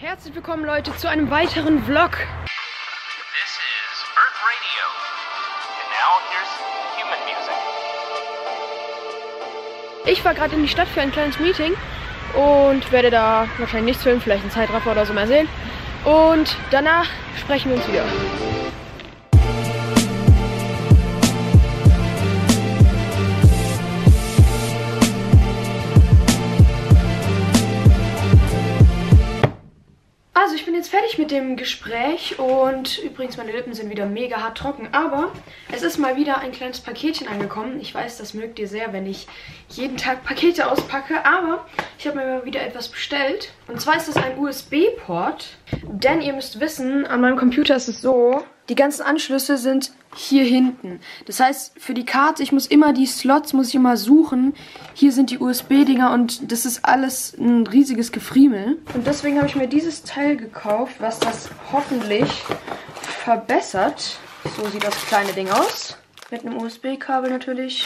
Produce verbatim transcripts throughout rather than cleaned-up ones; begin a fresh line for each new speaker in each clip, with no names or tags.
Herzlich willkommen, Leute, zu einem weiteren Vlog.
This is Earth Radio. And now here's human music.
Ich war gerade in die Stadt für ein kleines Meeting und werde da wahrscheinlich nichts filmen, vielleicht einen Zeitraffer oder so mal sehen. Und danach sprechen wir uns wieder. Also ich bin jetzt fertig mit dem Gespräch und übrigens meine Lippen sind wieder mega hart trocken, aber es ist mal wieder ein kleines Paketchen angekommen. Ich weiß, das mögt ihr sehr, wenn ich jeden Tag Pakete auspacke, aber ich habe mir mal wieder etwas bestellt. Und zwar ist das ein U S B-Port, denn ihr müsst wissen, an meinem Computer ist es so, die ganzen Anschlüsse sind hier hinten. Das heißt, für die Karte, ich muss immer die Slots, muss ich immer suchen. Hier sind die U S B-Dinger und das ist alles ein riesiges Gefriemel. Und deswegen habe ich mir dieses Teil gekauft, was das hoffentlich verbessert. So sieht das kleine Ding aus. Mit einem U S B-Kabel natürlich.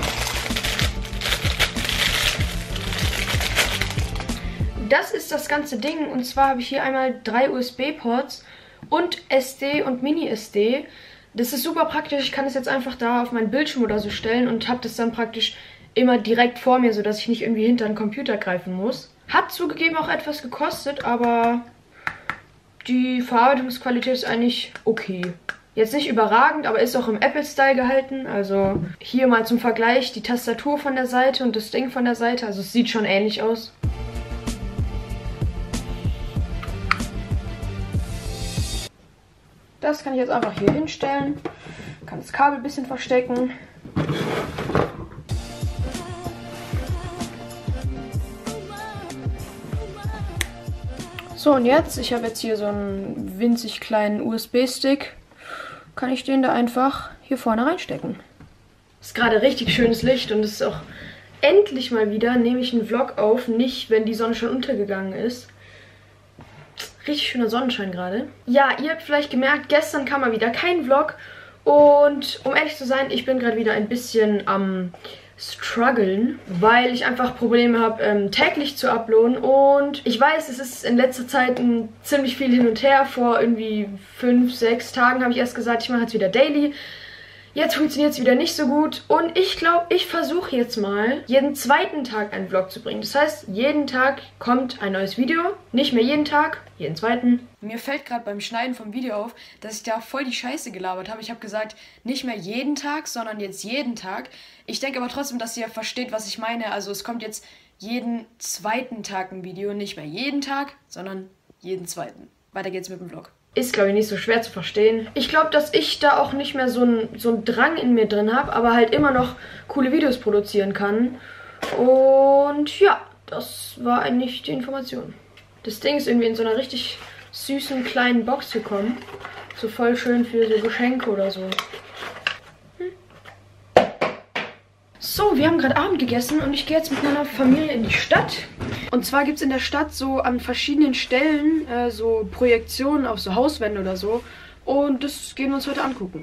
Das ist das ganze Ding und zwar habe ich hier einmal drei U S B-Ports und S D und Mini-S D. Das ist super praktisch. Ich kann das jetzt einfach da auf meinen Bildschirm oder so stellen und habe das dann praktisch immer direkt vor mir, sodass ich nicht irgendwie hinter den Computer greifen muss. Hat zugegeben auch etwas gekostet, aber die Verarbeitungsqualität ist eigentlich okay. Jetzt nicht überragend, aber ist auch im Apple-Style gehalten. Also hier mal zum Vergleich die Tastatur von der Seite und das Ding von der Seite. Also es sieht schon ähnlich aus. Das kann ich jetzt einfach hier hinstellen. Kann das Kabel ein bisschen verstecken. So, und jetzt, ich habe jetzt hier so einen winzig kleinen U S B-Stick. Kann ich den da einfach hier vorne reinstecken. Ist gerade richtig schönes Licht und es ist auch endlich mal wieder, nehme ich einen Vlog auf, nicht wenn die Sonne schon untergegangen ist. Richtig schöner Sonnenschein gerade. Ja, ihr habt vielleicht gemerkt, gestern kam mal wieder kein Vlog. Und um ehrlich zu sein, ich bin gerade wieder ein bisschen am struggeln, weil ich einfach Probleme habe, ähm, täglich zu uploaden. Und ich weiß, es ist in letzter Zeit ein ziemlich viel hin und her. Vor irgendwie fünf, sechs Tagen habe ich erst gesagt, ich mache jetzt wieder Daily. Jetzt funktioniert es wieder nicht so gut und ich glaube, ich versuche jetzt mal, jeden zweiten Tag einen Vlog zu bringen. Das heißt, jeden Tag kommt ein neues Video. Nicht mehr jeden Tag, jeden zweiten. Mir fällt gerade beim Schneiden vom Video auf, dass ich da voll die Scheiße gelabert habe. Ich habe gesagt, nicht mehr jeden Tag, sondern jetzt jeden Tag. Ich denke aber trotzdem, dass ihr versteht, was ich meine. Also es kommt jetzt jeden zweiten Tag ein Video. Nicht mehr jeden Tag, sondern jeden zweiten. Weiter geht's mit dem Vlog. Ist, glaube ich, nicht so schwer zu verstehen. Ich glaube, dass ich da auch nicht mehr so einen so einen Drang in mir drin habe, aber halt immer noch coole Videos produzieren kann. Und ja, das war eigentlich die Information. Das Ding ist irgendwie in so einer richtig süßen kleinen Box gekommen. So voll schön für so Geschenke oder so. Hm. So, wir haben gerade Abend gegessen und ich gehe jetzt mit meiner Familie in die Stadt. Und zwar gibt es in der Stadt so an verschiedenen Stellen äh, so Projektionen auf so Hauswände oder so. Und das gehen wir uns heute angucken.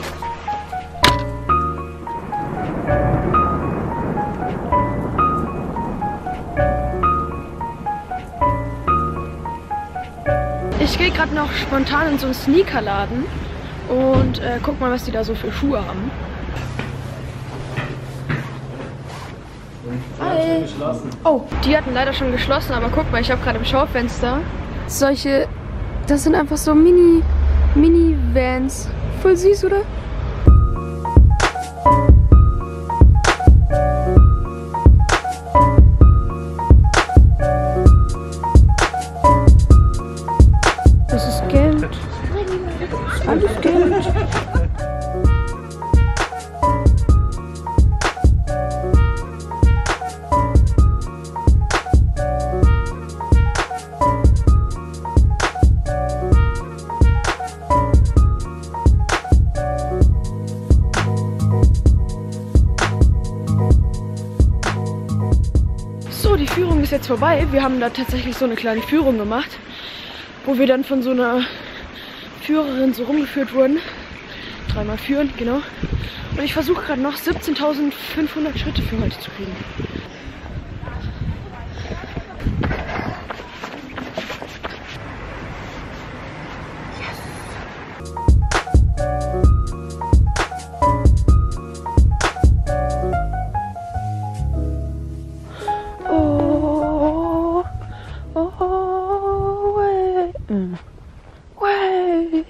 Ich gehe gerade noch spontan in so einen Sneakerladen und äh, guck mal, was die da so für Schuhe haben. Hi. Oh, die hatten leider schon geschlossen, aber guck mal, ich habe gerade im Schaufenster solche, das sind einfach so Mini, Mini-Vans. Voll süß, oder? Das ist Geld. Das ist alles Geld. So, die Führung ist jetzt vorbei. Wir haben da tatsächlich so eine kleine Führung gemacht, wo wir dann von so einer Führerin so rumgeführt wurden. Dreimal führen, genau. Und ich versuche gerade noch siebzehntausendfünfhundert Schritte für heute zu kriegen. Uh. Way.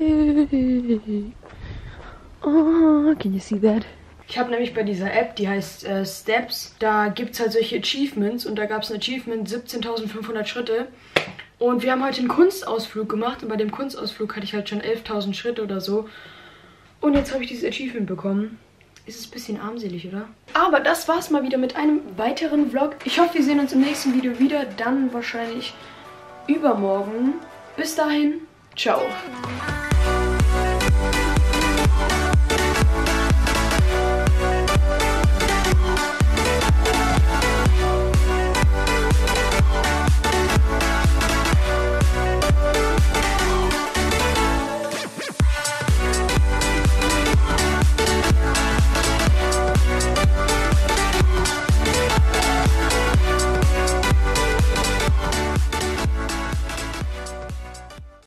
Oh, can you see that? Ich habe nämlich bei dieser App, die heißt äh, Steps, da gibt es halt solche Achievements und da gab es ein Achievement siebzehntausendfünfhundert Schritte. Und wir haben heute einen Kunstausflug gemacht und bei dem Kunstausflug hatte ich halt schon elftausend Schritte oder so. Und jetzt habe ich dieses Achievement bekommen. Ist es ein bisschen armselig, oder? Aber das war's mal wieder mit einem weiteren Vlog. Ich hoffe, wir sehen uns im nächsten Video wieder. Dann wahrscheinlich übermorgen. Bis dahin, ciao.